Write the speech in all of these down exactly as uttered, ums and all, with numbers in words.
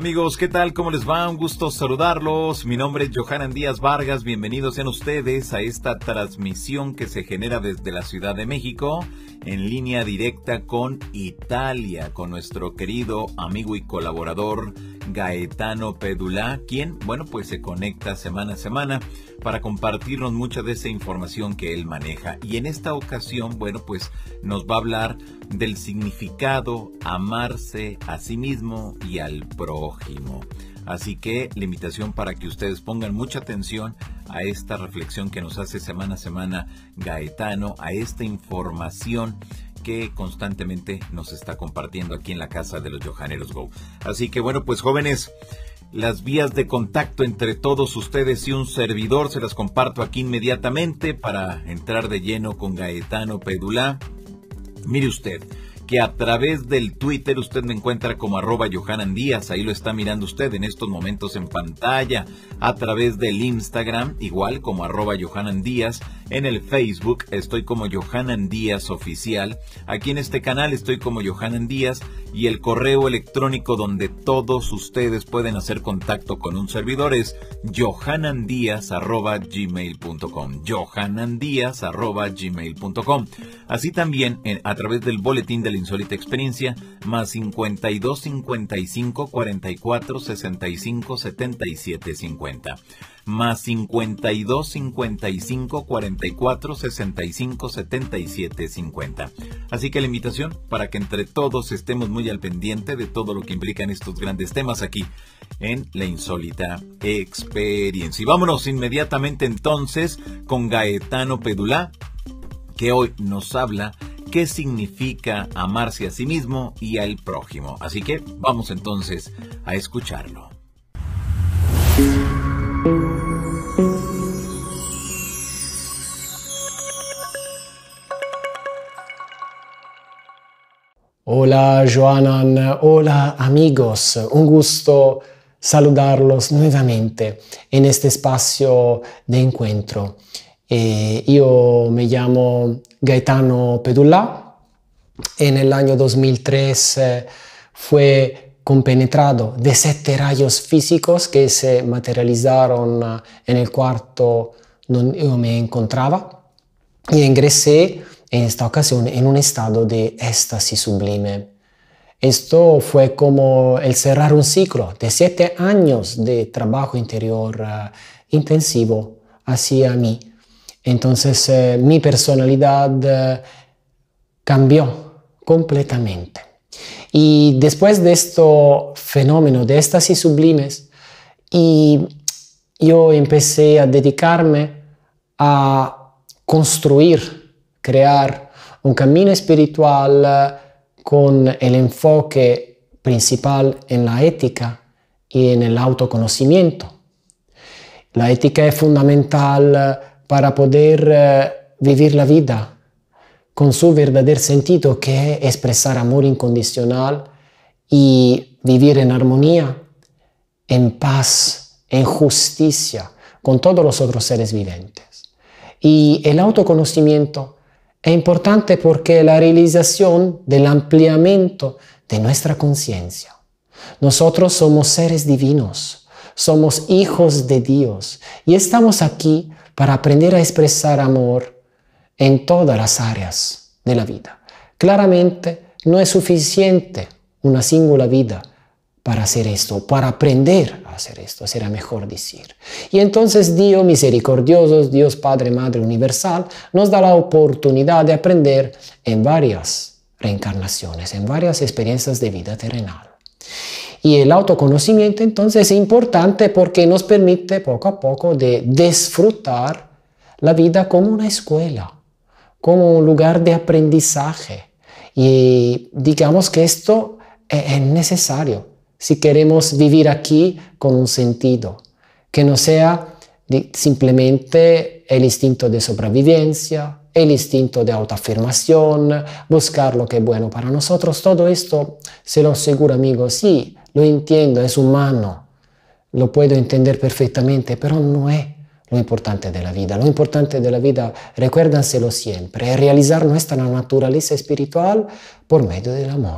Amigos, ¿qué tal? ¿Cómo les va? Un gusto saludarlos. Mi nombre es Johanan Díaz Vargas. Bienvenidos sean ustedes a esta transmisión que se genera desde la Ciudad de México en línea directa con Italia, con nuestro querido amigo y colaborador Gaetano Pedulá, quien, bueno, pues se conecta semana a semana para compartirnos mucha de esa información que él maneja. Y en esta ocasión, bueno, pues nos va a hablar del significado amarse a sí mismo y al prójimo. Así que la invitación para que ustedes pongan mucha atención a esta reflexión que nos hace semana a semana Gaetano, a esta información que constantemente nos está compartiendo aquí en la casa de los Johaneros Go. Así que bueno, pues jóvenes, las vías de contacto entre todos ustedes y un servidor se las comparto aquí inmediatamente para entrar de lleno con Gaetano Pedulá. Mire usted que a través del Twitter usted me encuentra como arroba Johanan Díaz, ahí lo está mirando usted en estos momentos en pantalla. A través del Instagram, igual como arroba Johanan Díaz. En el Facebook estoy como Johanan Díaz Oficial. Aquí en este canal estoy como Johanan Díaz. Y el correo electrónico donde todos ustedes pueden hacer contacto con un servidor es johanandiaz arroba gmail punto com. johanandiaz arroba gmail punto com. Así también en, a través del boletín de la insólita experiencia, más cincuenta y dos, cincuenta y cinco, cuarenta y cuatro, sesenta y cinco, setenta y siete, cincuenta. Más cincuenta y dos, cincuenta y cinco, cuarenta y cuatro, sesenta y cinco, setenta y siete, cincuenta. Así que la invitación para que entre todos estemos muy al pendiente de todo lo que implican estos grandes temas aquí en la insólita experiencia. Y vámonos inmediatamente entonces con Gaetano Pedulá, que hoy nos habla qué significa amarse a sí mismo y al prójimo. Así que vamos entonces a escucharlo. Hola Johanan, hola amigos, un gusto saludarlos nuevamente en este espacio de encuentro. Eh, io mi llamo Gaetano Pedulá. En el año dos mil tres eh, fue compenetrado de siete rayos físicos que se materializaron uh, en el cuarto donde yo me encontraba y ingresé en esta ocasión en un estado de éxtasis sublime. Esto fue como el cerrar un ciclo de siete años de trabajo interior uh, intensivo hacia mí. Entonces eh, mi personalidad eh, cambió completamente. Y después de este fenómeno de éxtasis sublimes, y yo empecé a dedicarme a construir, crear un camino espiritual eh, con el enfoque principal en la ética y en el autoconocimiento. La ética es fundamental eh, para poder eh, vivir la vida con su verdadero sentido, que es expresar amor incondicional y vivir en armonía, en paz, en justicia con todos los otros seres vivientes. Y el autoconocimiento es importante porque la realización del ampliamiento de nuestra conciencia. Nosotros somos seres divinos, somos hijos de Dios y estamos aquí para aprender a expresar amor en todas las áreas de la vida. Claramente no es suficiente una singular vida para hacer esto, para aprender a hacer esto, será mejor decir. Y entonces Dios misericordioso, Dios Padre, Madre Universal, nos da la oportunidad de aprender en varias reencarnaciones, en varias experiencias de vida terrenal. Y el autoconocimiento entonces es importante porque nos permite poco a poco de disfrutar la vida como una escuela, como un lugar de aprendizaje. Y digamos que esto es necesario si queremos vivir aquí con un sentido, que no sea simplemente el instinto de sobrevivencia, el instinto de autoafirmación, buscar lo que es bueno para nosotros. Todo esto, se lo aseguro, amigos, sí, lo entiendo, es humano, lo puedo entender perfectamente, pero no es lo importante de la vida. Lo importante de la vida, recuérdanselo siempre, es realizar nuestra naturaleza espiritual por medio del amor,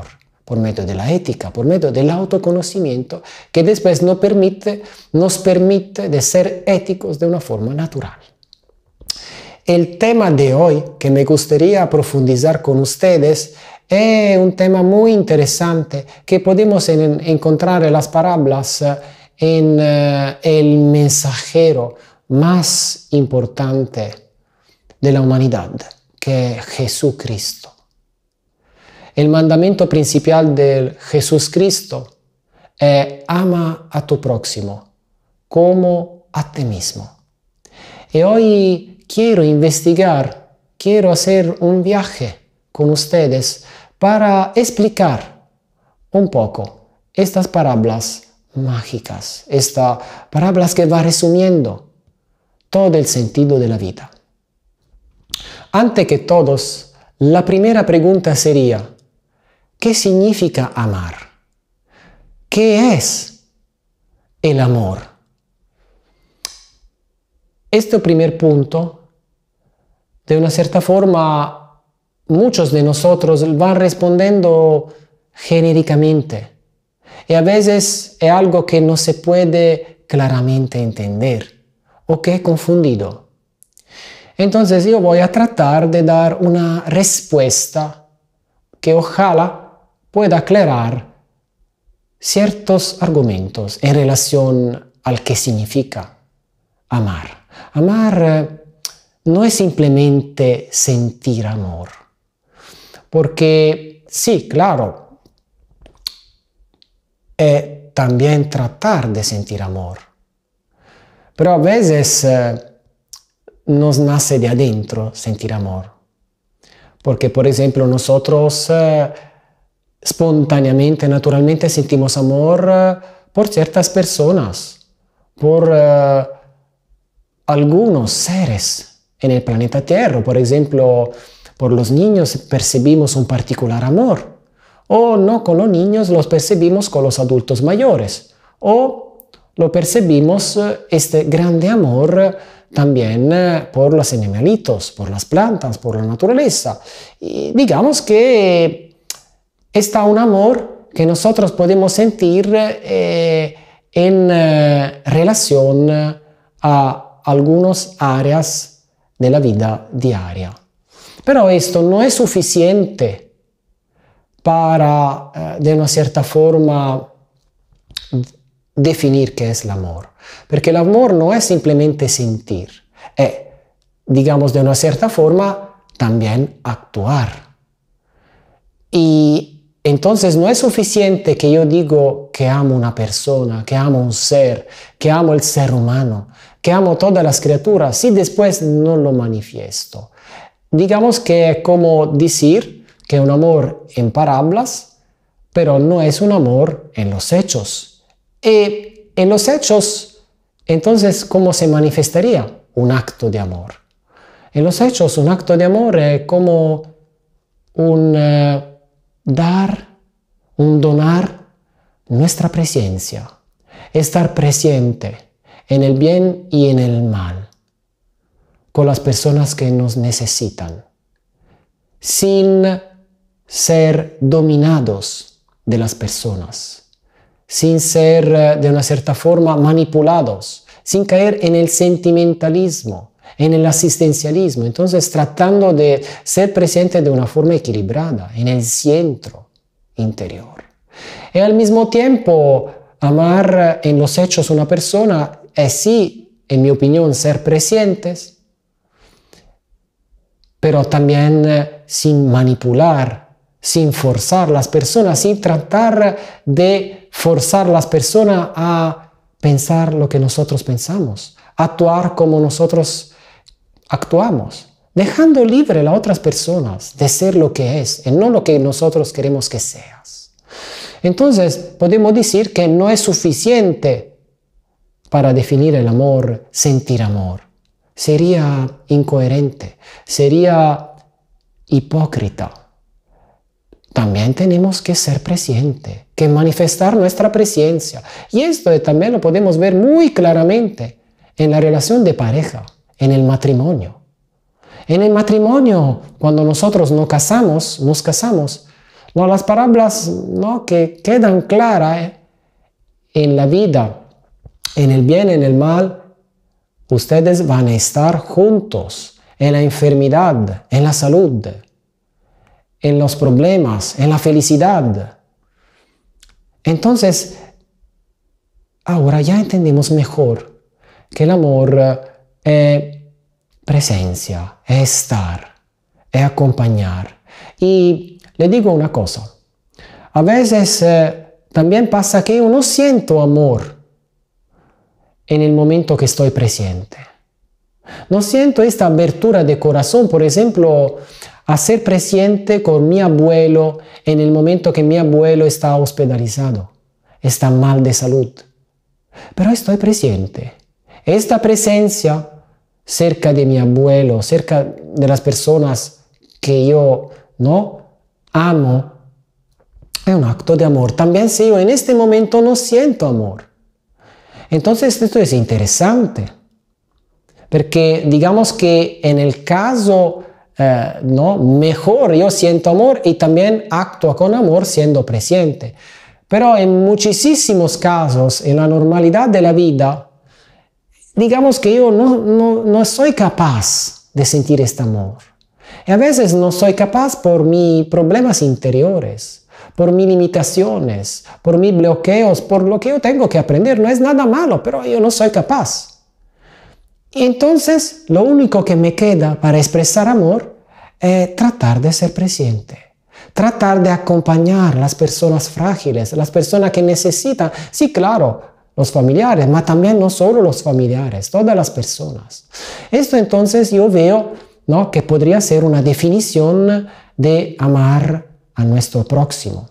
por medio de la ética, por medio del autoconocimiento, que después nos permite, nos permite de ser éticos de una forma natural. El tema de hoy que me gustaría profundizar con ustedes es un tema muy interesante que podemos en, encontrar en las parábolas en uh, el mensajero más importante de la humanidad, que es Jesucristo. El mandamiento principal de Jesucristo es ama a tu próximo como a ti mismo. Y hoy quiero investigar, quiero hacer un viaje con ustedes para explicar un poco estas parábolas mágicas, estas parábolas que va resumiendo todo el sentido de la vida. Antes que todos, la primera pregunta sería: ¿qué significa amar? ¿Qué es el amor? Este primer punto, de una cierta forma, muchos de nosotros van respondiendo genéricamente. Y a veces es algo que no se puede claramente entender o que es confundido. Entonces yo voy a tratar de dar una respuesta que ojalá pueda aclarar ciertos argumentos en relación al que significa amar. Amar eh, no es simplemente sentir amor, porque sí, claro, es también tratar de sentir amor, pero a veces eh, nos nace de adentro sentir amor, porque por ejemplo nosotros eh, espontáneamente, naturalmente sentimos amor eh, por ciertas personas, por eh, algunos seres en el planeta Tierra. Por ejemplo, por los niños percibimos un particular amor, o no con los niños, los percibimos con los adultos mayores, o lo percibimos este grande amor también por los animalitos, por las plantas, por la naturaleza. Y digamos que está un amor que nosotros podemos sentir eh, en eh, relación a algunas áreas de la vida diaria. Pero esto no es suficiente para, eh, de una cierta forma, definir qué es el amor. Porque el amor no es simplemente sentir, es, digamos, de una cierta forma, también actuar. Y entonces no es suficiente que yo digo que amo una persona, que amo un ser, que amo el ser humano, que amo todas las criaturas, si después no lo manifiesto. Digamos que es como decir que es un amor en parábolas, pero no es un amor en los hechos. Y en los hechos, entonces, ¿cómo se manifestaría un acto de amor? En los hechos, un acto de amor es como un uh, dar, un donar nuestra presencia, estar presente en el bien y en el mal, con las personas que nos necesitan, sin ser dominados de las personas, sin ser de una cierta forma manipulados, sin caer en el sentimentalismo, en el asistencialismo. Entonces, tratando de ser presente de una forma equilibrada, en el centro interior. Y al mismo tiempo, amar en los hechos a una persona es sí, en mi opinión, ser presentes, pero también eh, sin manipular, sin forzar las personas, sin tratar de forzar a las personas a pensar lo que nosotros pensamos, actuar como nosotros actuamos, dejando libre a las otras personas de ser lo que es y no lo que nosotros queremos que seas. Entonces, podemos decir que no es suficiente para definir el amor, sentir amor. Sería incoherente, sería hipócrita. También tenemos que ser presentes, que manifestar nuestra presencia. Y esto también lo podemos ver muy claramente en la relación de pareja, en el matrimonio. En el matrimonio, cuando nosotros nos casamos, nos casamos, No, las parábolas, ¿no?, que quedan claras ¿eh? En la vida, en el bien, en el mal, ustedes van a estar juntos, en la enfermedad, en la salud, en los problemas, en la felicidad. Entonces, ahora ya entendemos mejor que el amor es presencia, es estar, es acompañar. Y le digo una cosa, a veces eh, también pasa que yo no siento amor en el momento que estoy presente. No siento esta abertura de corazón, por ejemplo, a ser presente con mi abuelo en el momento que mi abuelo está hospitalizado, está mal de salud. Pero estoy presente. Esta presencia cerca de mi abuelo, cerca de las personas que yo no amo, es un acto de amor. También si yo en este momento no siento amor. Entonces esto es interesante. Porque digamos que en el caso eh, ¿no? mejor yo siento amor y también actúo con amor siendo presente. Pero en muchísimos casos, en la normalidad de la vida, digamos que yo no, no, no soy capaz de sentir este amor. Y a veces no soy capaz por mis problemas interiores, por mis limitaciones, por mis bloqueos, por lo que yo tengo que aprender. No es nada malo, pero yo no soy capaz. Y entonces lo único que me queda para expresar amor es tratar de ser presente. Tratar de acompañar a las personas frágiles, las personas que necesitan, sí, claro, los familiares, pero también no solo los familiares, todas las personas. Esto entonces yo veo, ¿no?, que podría ser una definición de amar a nuestro próximo.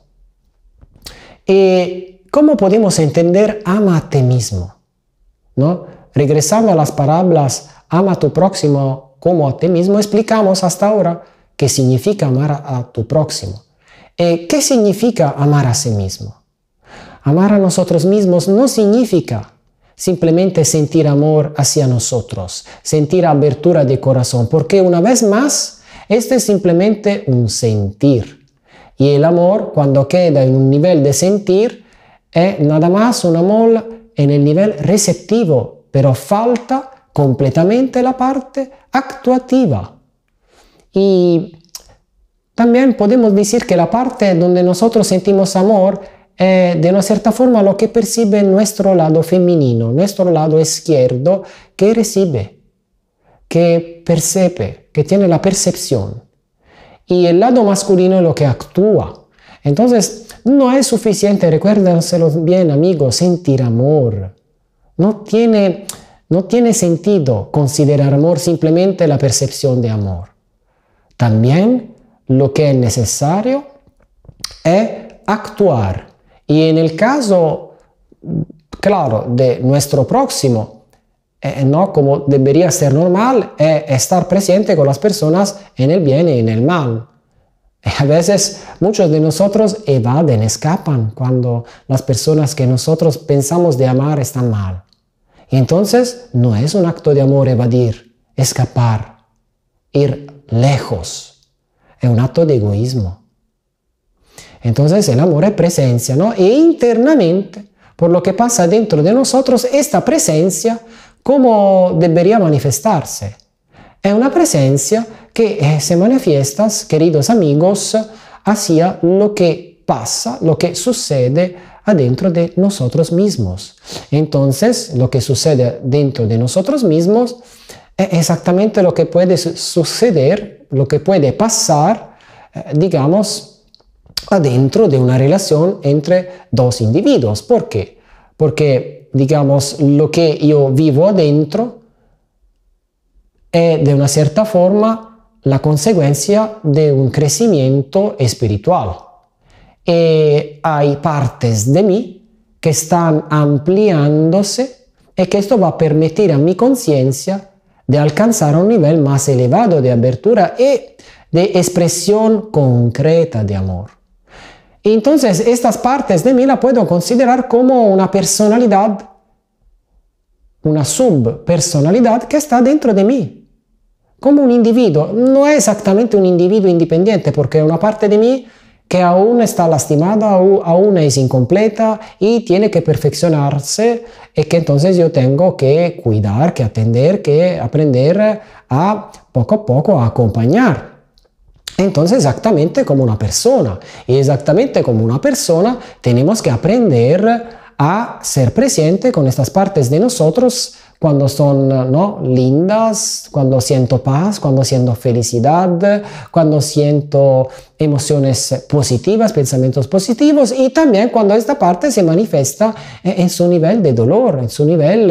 ¿Y cómo podemos entender ama a ti mismo? ¿No? Regresando a las parábolas, ama a tu próximo como a ti mismo, explicamos hasta ahora qué significa amar a tu próximo. Eh, ¿Qué significa amar a sí mismo? Amar a nosotros mismos no significa simplemente sentir amor hacia nosotros, sentir abertura de corazón, porque una vez más, este es simplemente un sentir. Y el amor, cuando queda en un nivel de sentir, es nada más un amor en el nivel receptivo, pero falta completamente la parte actuativa. Y también podemos decir que la parte donde nosotros sentimos amor es de una cierta forma lo que percibe nuestro lado femenino, nuestro lado izquierdo, que recibe, que percibe, que tiene la percepción. Y el lado masculino es lo que actúa. Entonces, no es suficiente, recuérdenselo bien, amigos, sentir amor. No tiene, no tiene sentido considerar amor simplemente la percepción de amor. También lo que es necesario es actuar. Y en el caso, claro, de nuestro próximo, eh, no como debería ser normal, es estar presente con las personas en el bien y en el mal. A veces muchos de nosotros evaden, escapan cuando las personas que nosotros pensamos de amar están mal. Y entonces no es un acto de amor evadir, escapar, ir lejos. Es un acto de egoísmo. Entonces el amor es presencia, ¿no? E internamente, por lo que pasa dentro de nosotros, esta presencia, ¿cómo debería manifestarse? Es una presencia que eh, se manifiesta, queridos amigos, hacia lo que pasa, lo que sucede adentro de nosotros mismos. Entonces, lo que sucede dentro de nosotros mismos es exactamente lo que puede suceder, lo que puede pasar, eh, digamos, adentro de una relación entre dos individuos. ¿Por qué? Porque, digamos, lo que yo vivo adentro es de una cierta forma la consecuencia de un crecimiento espiritual. Y hay partes de mí que están ampliándose y que esto va a permitir a mi conciencia de alcanzar un nivel más elevado de abertura y de expresión concreta de amor. Y entonces estas partes de mí la puedo considerar como una personalidad, una subpersonalidad que está dentro de mí. Como un individuo, no es exactamente un individuo independiente, porque una parte de mí que aún está lastimada, aún es incompleta y tiene que perfeccionarse, y que entonces yo tengo que cuidar, que atender, que aprender a poco a poco a acompañar. Entonces, exactamente como una persona, y exactamente como una persona, tenemos que aprender a ser presente con estas partes de nosotros cuando son, ¿no?, lindas, cuando siento paz, cuando siento felicidad, cuando siento emociones positivas, pensamientos positivos, y también cuando esta parte se manifiesta en su nivel de dolor, en su nivel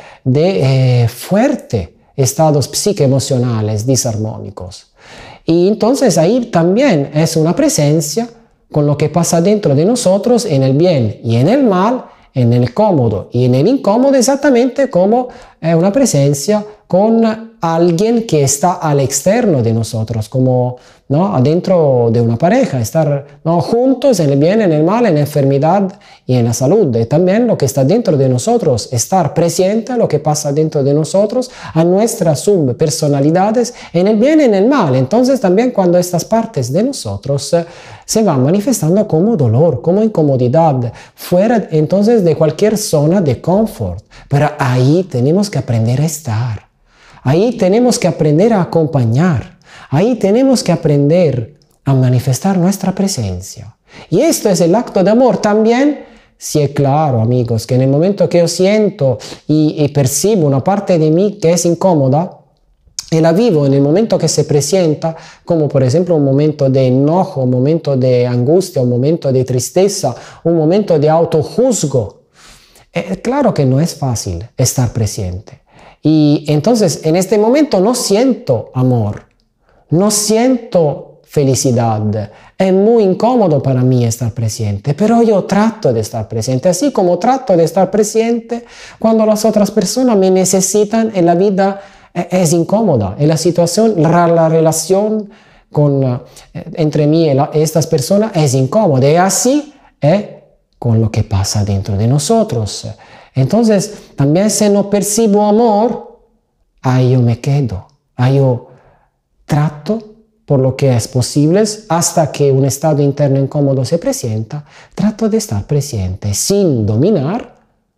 de eh, fuerte estados psicoemocionales disarmónicos. Y entonces ahí también es una presencia con lo que pasa dentro de nosotros en el bien y en el mal, en el cómodo y en el incómodo, exactamente como eh, una presencia con alguien que está al externo de nosotros, como, ¿no?, adentro de una pareja, estar, ¿no?, juntos en el bien, en el mal, en la enfermedad y en la salud. Y también lo que está dentro de nosotros, estar presente a lo que pasa dentro de nosotros, a nuestras subpersonalidades, en el bien y en el mal. Entonces también cuando estas partes de nosotros eh, se van manifestando como dolor, como incomodidad, fuera entonces de cualquier zona de confort. Pero ahí tenemos que aprender a estar. Ahí tenemos que aprender a acompañar. Ahí tenemos que aprender a manifestar nuestra presencia. Y esto es el acto de amor también. Sí, es claro, amigos, que en el momento que yo siento y, y percibo una parte de mí que es incómoda, y la vivo en el momento que se presenta, como por ejemplo un momento de enojo, un momento de angustia, un momento de tristeza, un momento de autojuzgo, eh, claro que no es fácil estar presente. Y entonces en este momento no siento amor, no siento felicidad, es muy incómodo para mí estar presente, pero yo trato de estar presente, así como trato de estar presente cuando las otras personas me necesitan en la vida. Es incómoda, y la situación, la, la relación con, uh, entre mí y, la, y estas personas es incómoda, y así es con lo que pasa dentro de nosotros. Entonces, también si no percibo amor, ahí yo me quedo, ahí yo trato por lo que es posible, hasta que un estado interno incómodo se presenta, trato de estar presente sin dominar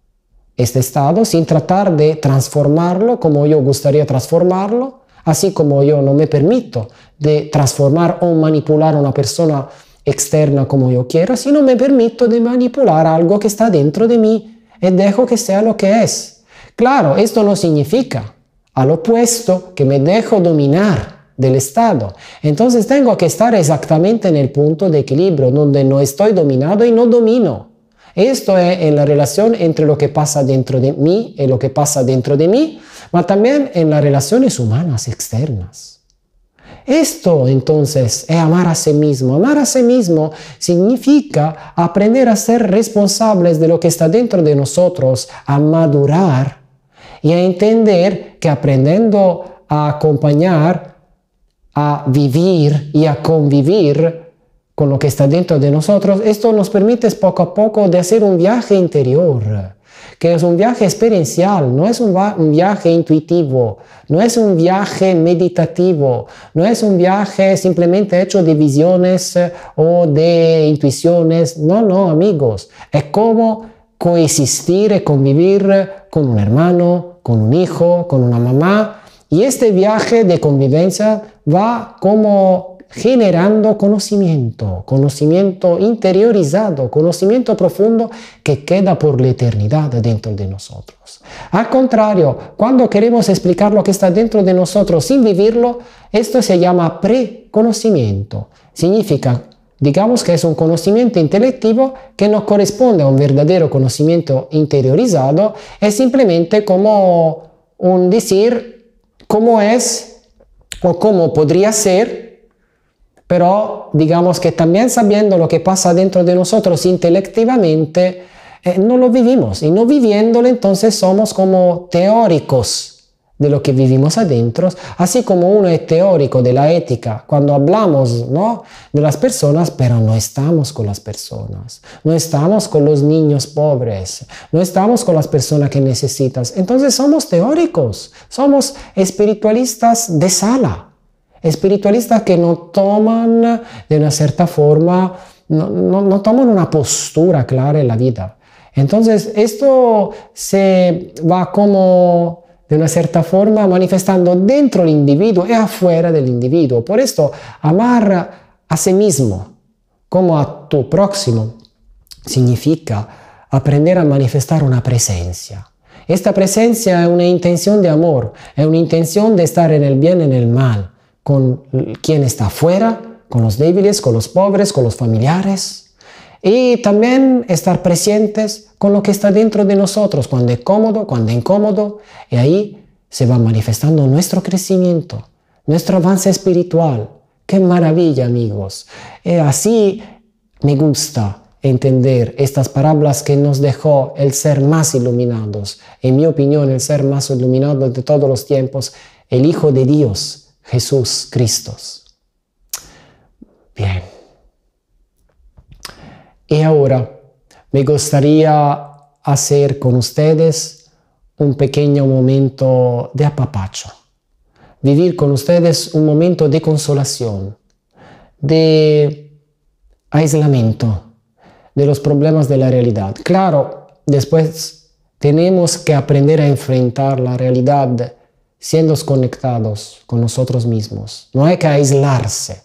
este estado, sin tratar de transformarlo como yo gustaría transformarlo, así como yo no me permito de transformar o manipular a una persona externa como yo quiero, sino me permito de manipular algo que está dentro de mí y dejo que sea lo que es. Claro, esto no significa al opuesto que me dejo dominar del estado. Entonces tengo que estar exactamente en el punto de equilibrio donde no estoy dominado y no domino. Esto es en la relación entre lo que pasa dentro de mí y lo que pasa dentro de mí, pero también en las relaciones humanas externas. Esto entonces es amar a sí mismo. Amar a sí mismo significa aprender a ser responsables de lo que está dentro de nosotros, a madurar y a entender que aprendiendo a acompañar, a vivir y a convivir con lo que está dentro de nosotros, esto nos permite poco a poco de hacer un viaje interior, que es un viaje experiencial, no es un, un viaje intuitivo, no es un viaje meditativo, no es un viaje simplemente hecho de visiones eh, o de intuiciones. No, no, amigos, es como coexistir y convivir con un hermano, con un hijo, con una mamá, y este viaje de convivencia va como generando conocimiento, conocimiento interiorizado, conocimiento profundo que queda por la eternidad dentro de nosotros. Al contrario, cuando queremos explicar lo que está dentro de nosotros sin vivirlo, esto se llama preconocimiento. Significa, digamos que es un conocimiento intelectivo que no corresponde a un verdadero conocimiento interiorizado, es simplemente como un decir cómo es o cómo podría ser, pero digamos que también sabiendo lo que pasa dentro de nosotros intelectivamente, eh, no lo vivimos. Y no viviéndolo, entonces somos como teóricos de lo que vivimos adentro, así como uno es teórico de la ética cuando hablamos, ¿no?, de las personas, pero no estamos con las personas, no estamos con los niños pobres, no estamos con las personas que necesitas. Entonces somos teóricos, somos espiritualistas de sala. espiritualistas que no toman de una cierta forma, no, no, no toman una postura clara en la vida. Entonces esto se va como de una cierta forma manifestando dentro del individuo y afuera del individuo. Por esto, amar a sí mismo como a tu próximo significa aprender a manifestar una presencia. Esta presencia es una intención de amor, es una intención de estar en el bien y en el mal, con quien está afuera, con los débiles, con los pobres, con los familiares. Y también estar presentes con lo que está dentro de nosotros, cuando es cómodo, cuando es incómodo. Y ahí se va manifestando nuestro crecimiento, nuestro avance espiritual. ¡Qué maravilla, amigos! Y así me gusta entender estas parábolas que nos dejó el ser más iluminados. En mi opinión, el ser más iluminado de todos los tiempos, el Hijo de Dios, Jesús Cristo. Bien. Y ahora me gustaría hacer con ustedes un pequeño momento de apapacho. Vivir con ustedes un momento de consolación, de aislamiento de los problemas de la realidad. Claro, después tenemos que aprender a enfrentar la realidad siendo conectados con nosotros mismos. No hay que aislarse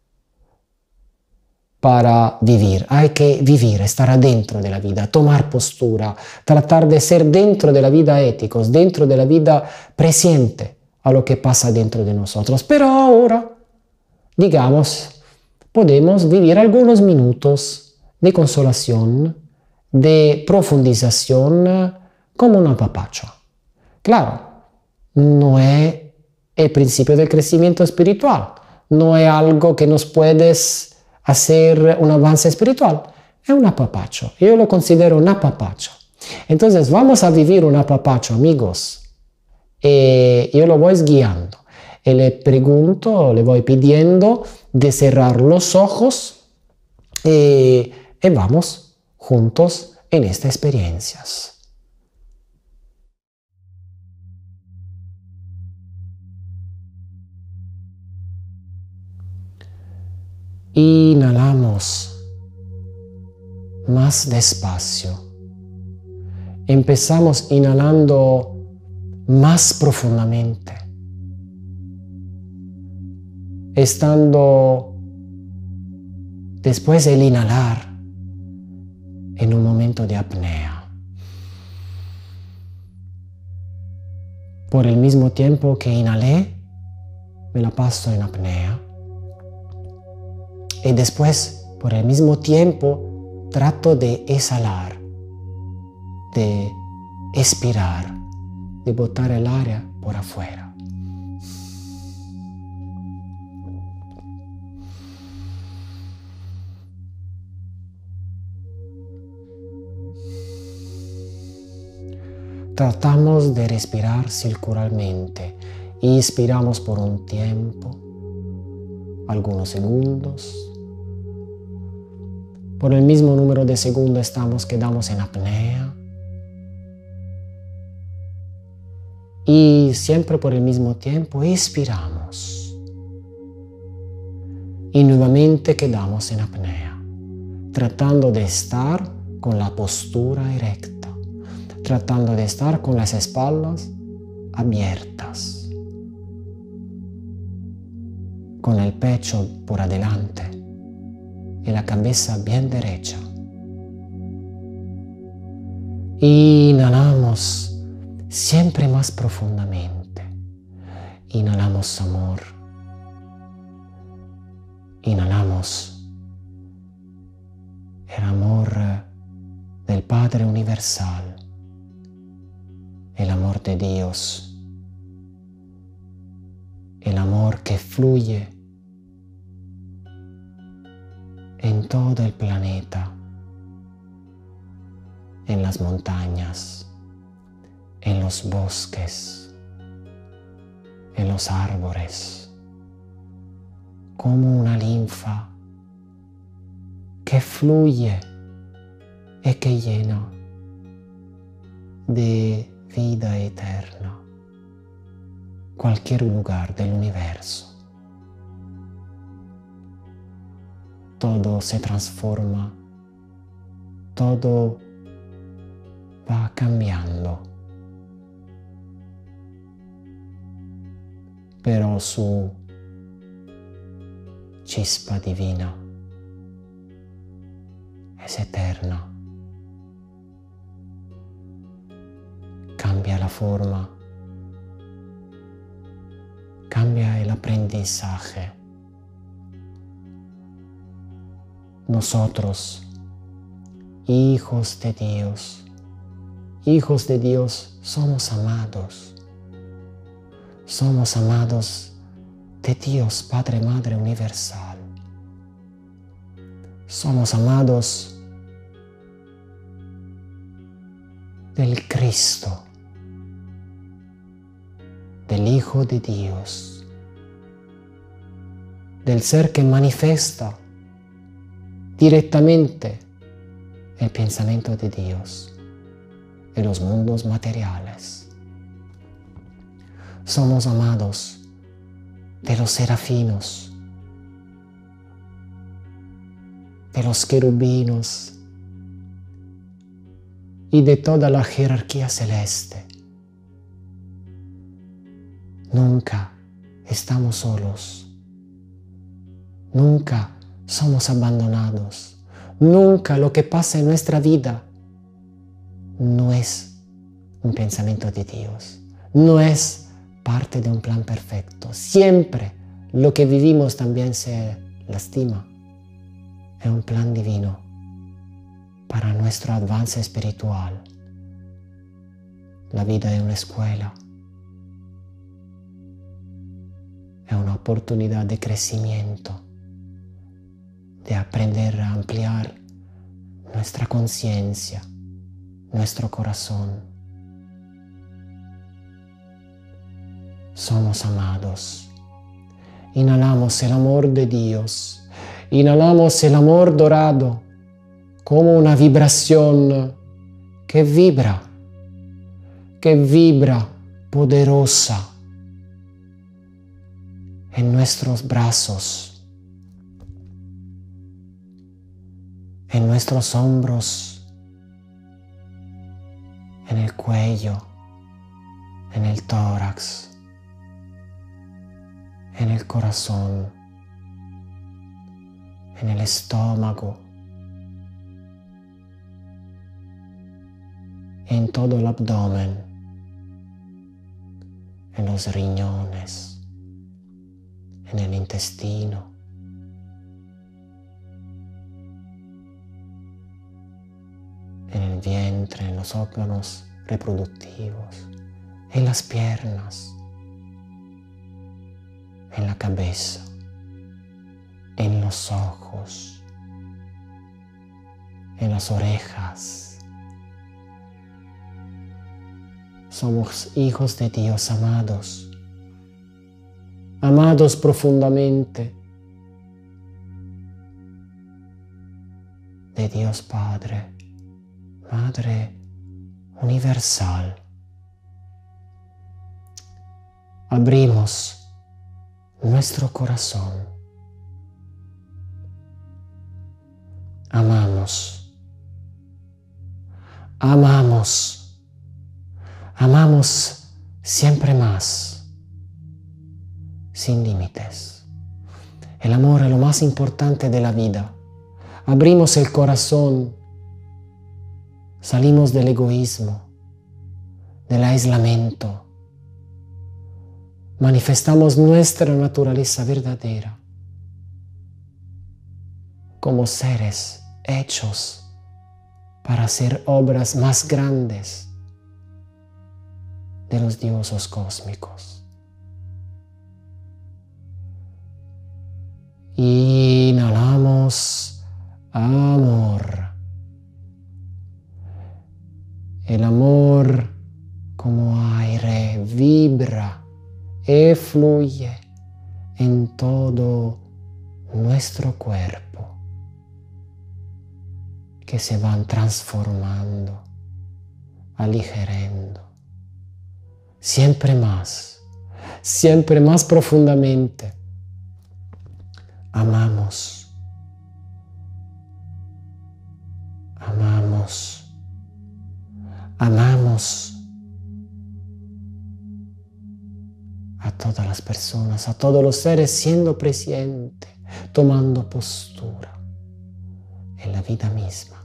para vivir, hay que vivir, estar adentro de la vida, tomar postura, tratar de ser dentro de la vida éticos, dentro de la vida presente a lo que pasa dentro de nosotros. Pero ahora, digamos, podemos vivir algunos minutos de consolación, de profundización, como un apapacho. Claro, no es el principio del crecimiento espiritual, no es algo que nos puedes hacer un avance espiritual, es un apapacho. Yo lo considero un apapacho. Entonces vamos a vivir un apapacho, amigos. Y yo lo voy guiando. Y le pregunto, le voy pidiendo de cerrar los ojos y, y vamos juntos en estas experiencias. Inhalamos más despacio. Empezamos inhalando más profundamente, estando después del inhalar en un momento de apnea. Por el mismo tiempo que inhalé, me la paso en apnea. Y después, por el mismo tiempo, trato de exhalar, de expirar, de botar el aire por afuera. Tratamos de respirar circularmente. Inspiramos por un tiempo, algunos segundos. Por el mismo número de segundos estamos, quedamos en apnea. Y siempre por el mismo tiempo expiramos. Y nuevamente quedamos en apnea, tratando de estar con la postura erecta, tratando de estar con las espaldas abiertas, con el pecho por adelante y la cabeza bien derecha. Inhalamos siempre más profundamente. Inhalamos amor. Inhalamos el amor del Padre Universal, el amor de Dios, el amor que fluye en todo el planeta, en las montañas, en los bosques, en los árboles, como una linfa que fluye y que llena de vida eterna cualquier lugar del universo. todo se transforma, todo va cambiando, pero su chispa divina es eterna. Cambia la forma, cambia el aprendizaje. Nosotros, hijos de Dios, hijos de Dios, somos amados. Somos amados de Dios, Padre, Madre universal. Somos amados del Cristo, del Hijo de Dios, del ser que manifiesta directamente el pensamiento de Dios en los mundos materiales. Somos amados de los serafinos, de los querubinos y de toda la jerarquía celeste. Nunca estamos solos, nunca somos abandonados, nunca lo que pasa en nuestra vida no es un pensamiento de Dios, no es parte de un plan perfecto. Siempre lo que vivimos también se lastima. Es un plan divino para nuestro avance espiritual. La vida es una escuela. Es una oportunidad de crecimiento, de aprender a ampliar nuestra conciencia, nuestro corazón. Somos amados. Inhalamos el amor de Dios. Inhalamos el amor dorado como una vibración que vibra, que vibra poderosa en nuestros brazos, en nuestros hombros, en el cuello, en el tórax, en el corazón, en el estómago, en todo el abdomen, en los riñones, en el intestino, en el vientre, en los órganos reproductivos, en las piernas, en la cabeza, en los ojos, en las orejas. Somos hijos de Dios amados, amados profundamente de Dios Padre, Madre universal. Abrimos nuestro corazón. Amamos. Amamos. Amamos siempre más, sin límites. El amor es lo más importante de la vida. Abrimos el corazón, salimos del egoísmo, del aislamiento. Manifestamos nuestra naturaleza verdadera como seres hechos para hacer obras más grandes de los dioses cósmicos. Inhalamos amor. El amor como aire vibra y fluye en todo nuestro cuerpo, que se van transformando, aligerando, siempre más, siempre más profundamente. Amamos, Amamos a todas las personas, a todos los seres siendo presentes, tomando postura en la vida misma.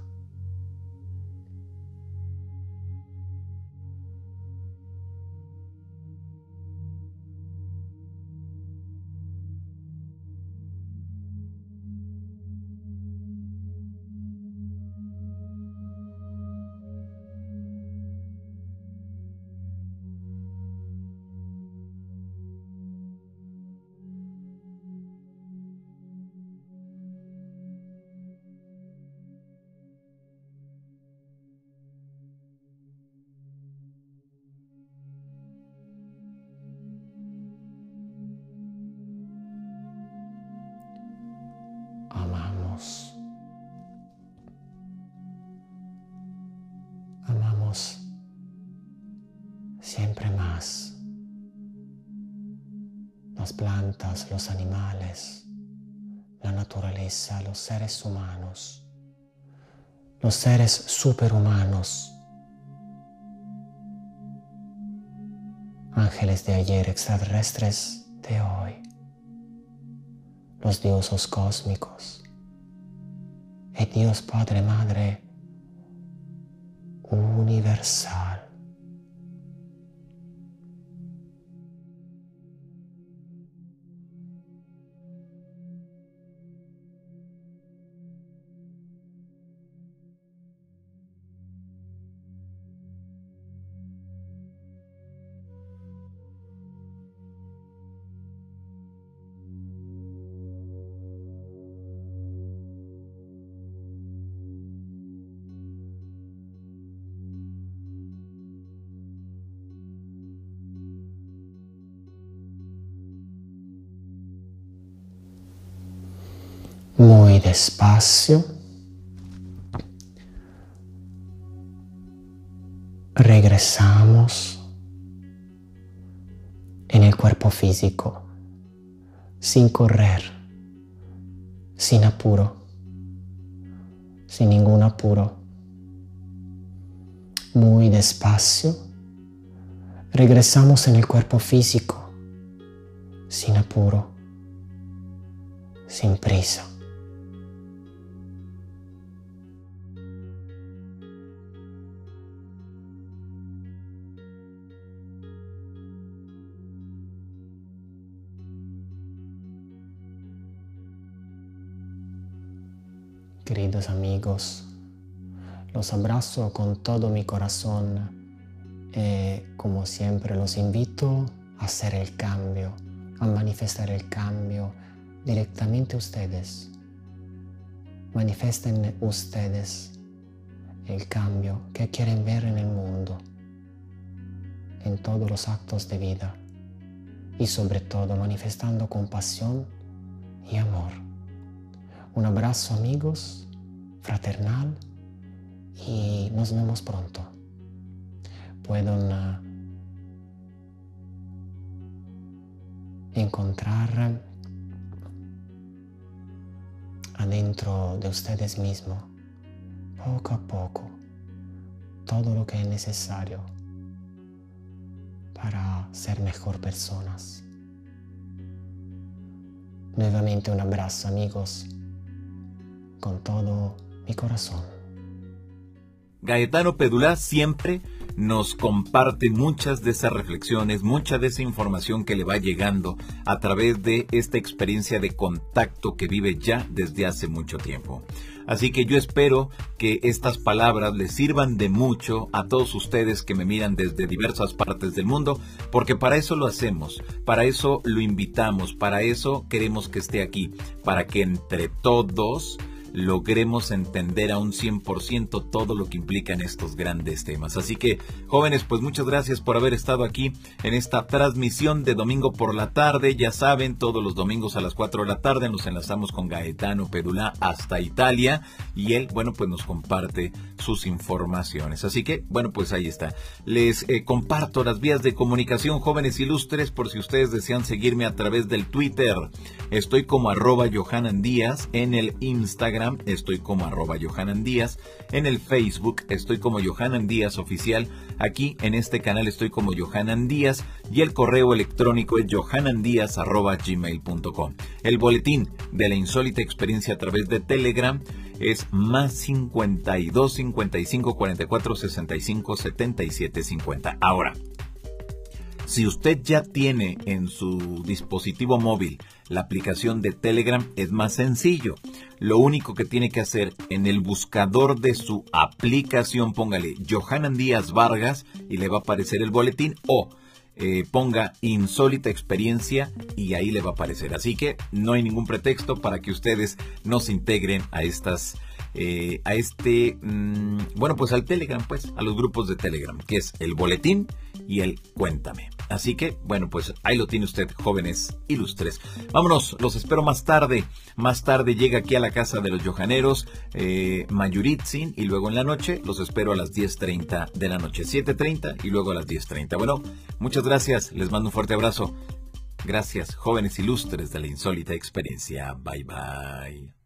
Amamos. Amamos siempre más las plantas, los animales, la naturaleza, los seres humanos, los seres superhumanos, ángeles de ayer, extraterrestres de hoy, los dioses cósmicos, y Dios Padre, Madre universal. Muy despacio, regresamos en el cuerpo físico, sin correr, sin apuro, sin ningún apuro. Muy despacio, regresamos en el cuerpo físico, sin apuro, sin prisa. Queridos amigos, los abrazo con todo mi corazón y como siempre los invito a hacer el cambio, a manifestar el cambio directamente ustedes. Manifiesten ustedes el cambio que quieren ver en el mundo, en todos los actos de vida y sobre todo manifestando compasión y amor. Un abrazo amigos, fraternal y nos vemos pronto. Pueden uh, encontrar adentro de ustedes mismos, poco a poco, todo lo que es necesario para ser mejor personas. Nuevamente un abrazo amigos, con todo mi corazón. Gaetano Pedulá siempre nos comparte muchas de esas reflexiones, mucha de esa información que le va llegando a través de esta experiencia de contacto que vive ya desde hace mucho tiempo. Así que yo espero que estas palabras les sirvan de mucho a todos ustedes que me miran desde diversas partes del mundo, porque para eso lo hacemos, para eso lo invitamos, para eso queremos que esté aquí, para que entre todos logremos entender a un cien por ciento todo lo que implican estos grandes temas. Así que, jóvenes, pues muchas gracias por haber estado aquí en esta transmisión de domingo por la tarde. Ya saben, todos los domingos a las cuatro de la tarde nos enlazamos con Gaetano Pedulá hasta Italia y él, bueno, pues nos comparte sus informaciones. Así que, bueno, pues ahí está. Les eh, comparto las vías de comunicación, jóvenes ilustres, por si ustedes desean seguirme a través del Twitter. Estoy como arroba Johanan Díaz, en el Instagram Instagram estoy como arroba Johanan Díaz. En el Facebook estoy como Johanan Díaz Oficial. Aquí en este canal estoy como Johanan Díaz. Y el correo electrónico es johanandiaz arroba gmail punto com. El boletín de la insólita experiencia a través de Telegram es más cincuenta y dos, cincuenta y cinco, cuarenta y cuatro, sesenta y cinco, setenta y siete, cincuenta. Ahora, si usted ya tiene en su dispositivo móvil la aplicación de Telegram, es más sencillo. Lo único que tiene que hacer en el buscador de su aplicación, póngale Johanan Díaz Vargas y le va a aparecer el boletín, o eh, ponga insólita experiencia y ahí le va a aparecer. Así que no hay ningún pretexto para que ustedes no se integren a estas eh, a este mmm, bueno pues al Telegram, pues a los grupos de Telegram, que es el boletín y el cuéntame. Así que, bueno, pues ahí lo tiene usted, jóvenes ilustres. Vámonos, los espero más tarde. Más tarde llega aquí a la casa de los Johaneros, eh, Mayuritzin, y luego en la noche los espero a las diez treinta de la noche. siete treinta y luego a las diez treinta. Bueno, muchas gracias, les mando un fuerte abrazo. Gracias, jóvenes ilustres de la insólita experiencia. Bye, bye.